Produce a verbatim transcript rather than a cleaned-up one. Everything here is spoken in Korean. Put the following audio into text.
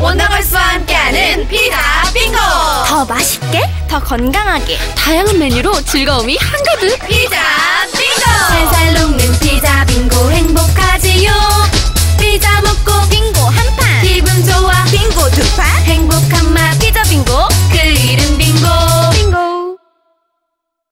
원더걸스와 함께하는 피자 빙고. 더 맛있게, 더 건강하게, 다양한 메뉴로 즐거움이 한가득. 피자 빙고. 살살 녹는 피자 빙고.